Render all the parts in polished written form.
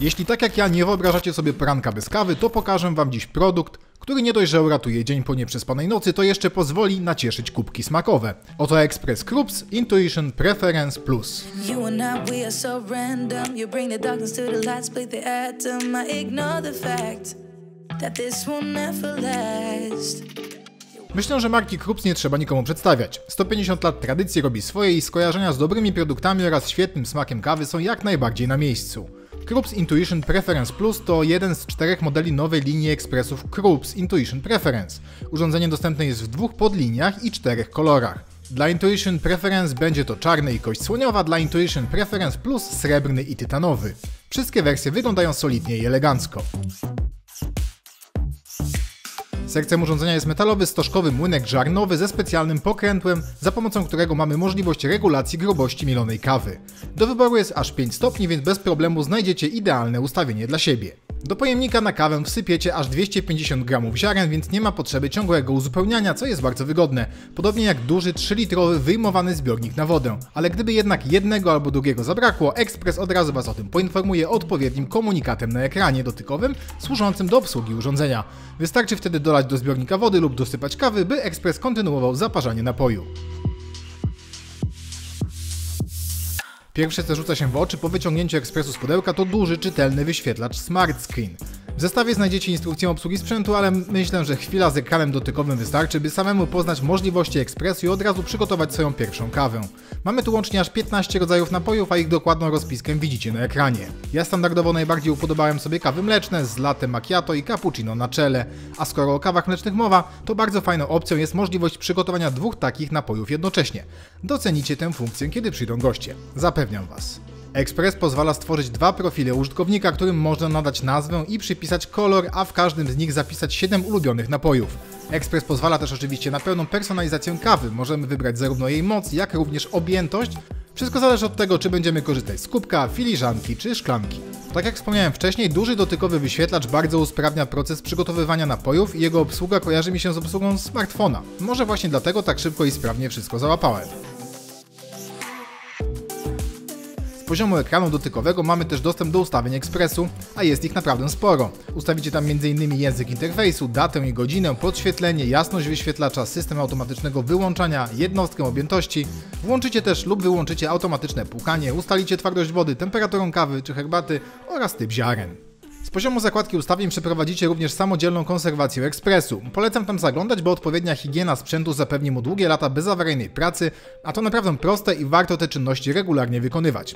Jeśli tak jak ja nie wyobrażacie sobie poranka bez kawy, to pokażę wam dziś produkt, który nie dość, że uratuje dzień po nieprzespanej nocy, to jeszcze pozwoli nacieszyć kubki smakowe. Oto Express Krups Intuition Preference Plus. Myślę, że marki Krups nie trzeba nikomu przedstawiać. 150 lat tradycji robi swoje i skojarzenia z dobrymi produktami oraz świetnym smakiem kawy są jak najbardziej na miejscu. Krups Intuition Preference Plus to jeden z 4 modeli nowej linii ekspresów Krups Intuition Preference. Urządzenie dostępne jest w 2 podliniach i 4 kolorach. Dla Intuition Preference będzie to czarny i kość słoniowa, dla Intuition Preference Plus srebrny i tytanowy. Wszystkie wersje wyglądają solidnie i elegancko. Sercem urządzenia jest metalowy stożkowy młynek żarnowy ze specjalnym pokrętłem, za pomocą którego mamy możliwość regulacji grubości mielonej kawy. Do wyboru jest aż 5 stopni, więc bez problemu znajdziecie idealne ustawienie dla siebie. Do pojemnika na kawę wsypiecie aż 250 g ziaren, więc nie ma potrzeby ciągłego uzupełniania, co jest bardzo wygodne. Podobnie jak duży 3-litrowy wyjmowany zbiornik na wodę. Ale gdyby jednak jednego albo drugiego zabrakło, Express od razu was o tym poinformuje odpowiednim komunikatem na ekranie dotykowym służącym do obsługi urządzenia. Wystarczy wtedy dolać do zbiornika wody lub dosypać kawy, by Express kontynuował zaparzanie napoju. Pierwsze, co rzuca się w oczy po wyciągnięciu Expressu z pudełka, to duży, czytelny wyświetlacz Smart Screen. W zestawie znajdziecie instrukcję obsługi sprzętu, ale myślę, że chwila z ekranem dotykowym wystarczy, by samemu poznać możliwości Expressu i od razu przygotować swoją pierwszą kawę. Mamy tu łącznie aż 15 rodzajów napojów, a ich dokładną rozpiskę widzicie na ekranie. Ja standardowo najbardziej upodobałem sobie kawy mleczne z latte macchiato i cappuccino na czele, a skoro o kawach mlecznych mowa, to bardzo fajną opcją jest możliwość przygotowania 2 takich napojów jednocześnie. Docenicie tę funkcję, kiedy przyjdą goście. Zapewniam was. Express pozwala stworzyć 2 profile użytkownika, którym można nadać nazwę i przypisać kolor, a w każdym z nich zapisać 7 ulubionych napojów. Express pozwala też oczywiście na pełną personalizację kawy. Możemy wybrać zarówno jej moc, jak również objętość. Wszystko zależy od tego, czy będziemy korzystać z kubka, filiżanki czy szklanki. Tak jak wspomniałem wcześniej, duży dotykowy wyświetlacz bardzo usprawnia proces przygotowywania napojów i jego obsługa kojarzy mi się z obsługą smartfona. Może właśnie dlatego tak szybko i sprawnie wszystko załapałem. Z poziomu ekranu dotykowego mamy też dostęp do ustawień Expressu, a jest ich naprawdę sporo. Ustawicie tam m.in. język interfejsu, datę i godzinę, podświetlenie, jasność wyświetlacza, system automatycznego wyłączania, jednostkę objętości. Włączycie też lub wyłączycie automatyczne płukanie, ustalicie twardość wody, temperaturę kawy czy herbaty oraz typ ziaren. Z poziomu zakładki ustawień przeprowadzicie również samodzielną konserwację Expressu. Polecam tam zaglądać, bo odpowiednia higiena sprzętu zapewni mu długie lata bezawaryjnej pracy, a to naprawdę proste i warto te czynności regularnie wykonywać.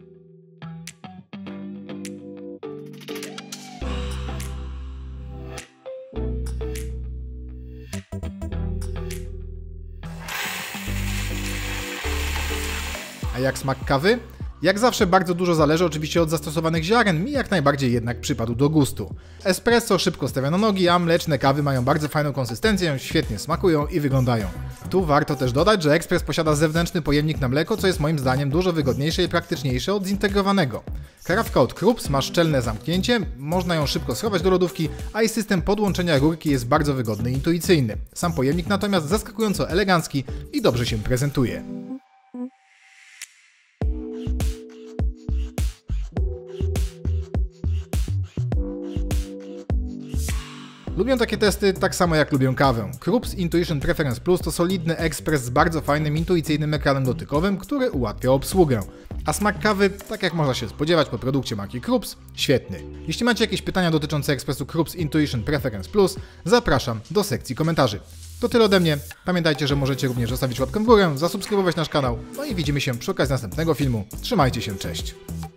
A jak smak kawy? Jak zawsze bardzo dużo zależy oczywiście od zastosowanych ziaren, mi jak najbardziej jednak przypadł do gustu. Espresso szybko stawia na nogi, a mleczne kawy mają bardzo fajną konsystencję, świetnie smakują i wyglądają. Tu warto też dodać, że Express posiada zewnętrzny pojemnik na mleko, co jest moim zdaniem dużo wygodniejsze i praktyczniejsze od zintegrowanego. Karawka od Krups ma szczelne zamknięcie, można ją szybko schować do lodówki, a i system podłączenia rurki jest bardzo wygodny i intuicyjny. Sam pojemnik natomiast zaskakująco elegancki i dobrze się prezentuje. Lubię takie testy tak samo jak lubię kawę. Krups Intuition Preference Plus to solidny ekspres z bardzo fajnym, intuicyjnym ekranem dotykowym, który ułatwia obsługę. A smak kawy, tak jak można się spodziewać po produkcie marki Krups, świetny. Jeśli macie jakieś pytania dotyczące ekspresu Krups Intuition Preference Plus, zapraszam do sekcji komentarzy. To tyle ode mnie. Pamiętajcie, że możecie również zostawić łapkę w górę, zasubskrybować nasz kanał, no i widzimy się przy okazji następnego filmu. Trzymajcie się, cześć!